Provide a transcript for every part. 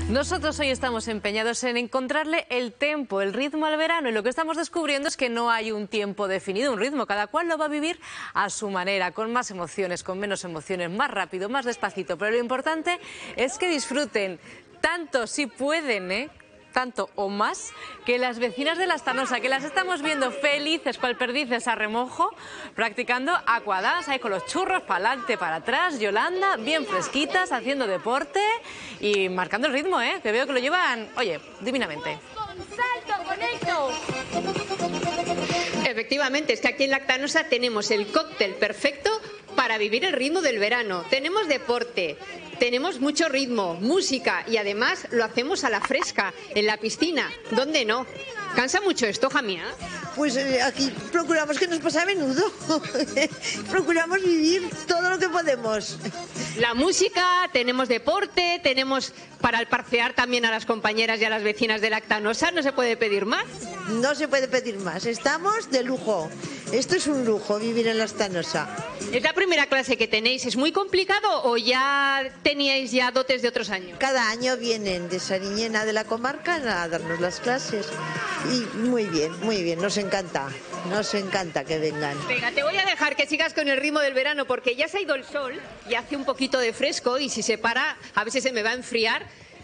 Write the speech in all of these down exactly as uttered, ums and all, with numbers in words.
Nosotros hoy estamos empeñados en encontrarle el tempo, el ritmo al verano, y lo que estamos descubriendo es que no hay un tiempo definido, un ritmo, cada cual lo va a vivir a su manera, con más emociones, con menos emociones, más rápido, más despacito, pero lo importante es que disfruten tanto si pueden, ¿eh? tanto o más que las vecinas de La Astanosa, que las estamos viendo felices cual perdices a remojo, practicando aquadance, ahí con los churros para adelante, para atrás, Yolanda, bien fresquitas, haciendo deporte y marcando el ritmo, ¿eh? Que veo que lo llevan, oye, divinamente. ¡Con salto, conecto! Efectivamente, es que aquí en La Astanosa tenemos el cóctel perfecto para vivir el ritmo del verano. Tenemos deporte, tenemos mucho ritmo, música y además lo hacemos a la fresca, en la piscina. ¿Dónde no? ¿Cansa mucho esto, Jamia? Pues eh, aquí procuramos que nos pase a menudo. Procuramos vivir todo lo que podemos. La música, tenemos deporte, tenemos para alparcear también a las compañeras y a las vecinas de La Astanosa. ¿No se puede pedir más? No se puede pedir más. Estamos de lujo. Esto es un lujo, vivir en La Astanosa. ¿Es la primera clase que tenéis? ¿Es muy complicado o ya teníais ya dotes de otros años? Cada año vienen de Sariñena, de la comarca, a darnos las clases. Y muy bien, muy bien, nos encanta. Nos encanta que vengan. Venga, te voy a dejar que sigas con el ritmo del verano porque ya se ha ido el sol y hace un poquito de fresco y si se para, a veces se me va a enfriar.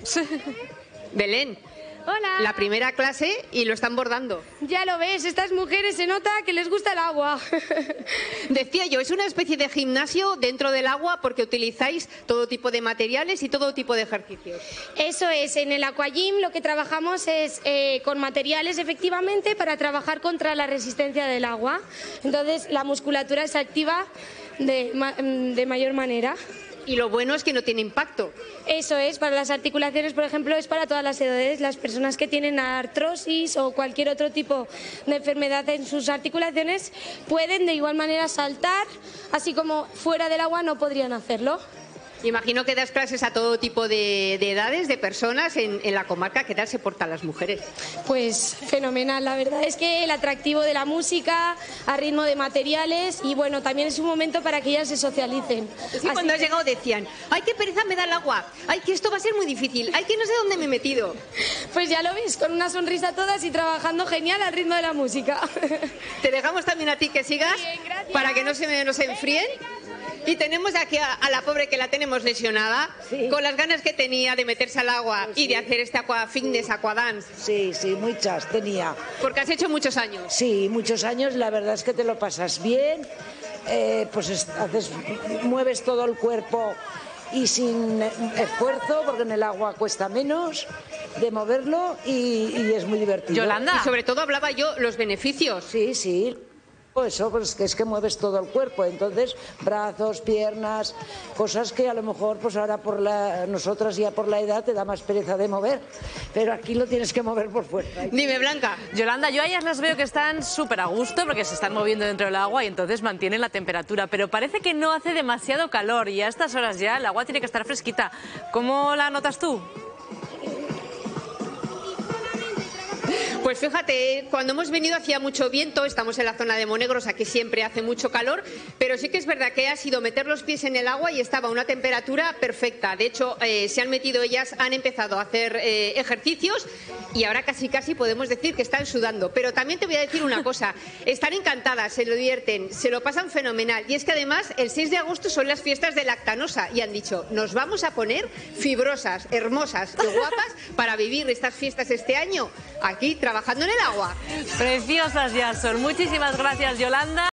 Belén. Hola. La primera clase y lo están bordando. Ya lo ves, estas mujeres se nota que les gusta el agua. Decía yo, es una especie de gimnasio dentro del agua porque utilizáis todo tipo de materiales y todo tipo de ejercicios. Eso es, en el Aquagym lo que trabajamos es eh, con materiales efectivamente para trabajar contra la resistencia del agua. Entonces la musculatura se activa de, ma de mayor manera. Y lo bueno es que no tiene impacto. Eso es, para las articulaciones, por ejemplo, es para todas las edades. Las personas que tienen artrosis o cualquier otro tipo de enfermedad en sus articulaciones pueden de igual manera saltar, así como fuera del agua no podrían hacerlo. Imagino que das clases a todo tipo de, de edades, de personas en, en la comarca. ¿Qué tal se portan las mujeres? Pues fenomenal, la verdad es que el atractivo de la música, a ritmo de materiales y bueno, también es un momento para que ellas se socialicen. Sí, cuando has llegado decían, ay, qué pereza me da el agua, ay, que esto va a ser muy difícil, ay, que no sé dónde me he metido. Pues ya lo ves, con una sonrisa todas y trabajando genial al ritmo de la música. Te dejamos también a ti que sigas. Bien, gracias. Para que no se nos enfríen. Y tenemos aquí a, a la pobre que la tenemos lesionada, Sí. con las ganas que tenía de meterse al agua y de hacer este aqua fitness, aquadance, Sí, sí, muchas tenía. porque has hecho muchos años. Sí, muchos años, la verdad es que te lo pasas bien, eh, pues es- haces, mueves todo el cuerpo y sin esfuerzo, porque en el agua cuesta menos de moverlo y, y es muy divertido. Yolanda. Y sobre todo hablaba yo los beneficios. Sí, sí. Eso, pues que es que mueves todo el cuerpo, entonces brazos, piernas, cosas que a lo mejor pues ahora por la nosotras ya por la edad te da más pereza de mover, pero aquí lo tienes que mover por fuerza. Dime, Blanca. Yolanda, yo a ellas las veo que están súper a gusto porque se están moviendo dentro del agua y entonces mantienen la temperatura, pero parece que no hace demasiado calor y a estas horas ya el agua tiene que estar fresquita. ¿Cómo la notas tú? Pues fíjate, cuando hemos venido hacía mucho viento, estamos en la zona de Monegros, aquí siempre hace mucho calor, pero sí que es verdad que ha sido meter los pies en el agua y estaba a una temperatura perfecta. De hecho, eh, se han metido ellas, han empezado a hacer eh, ejercicios y ahora casi casi podemos decir que están sudando. Pero también te voy a decir una cosa, están encantadas, se lo divierten, se lo pasan fenomenal. Y es que además el seis de agosto son las fiestas de La Astanosa y han dicho, nos vamos a poner fibrosas, hermosas y guapas para vivir estas fiestas este año aquí trabajando en el agua. Preciosas ya son. Muchísimas gracias, Yolanda.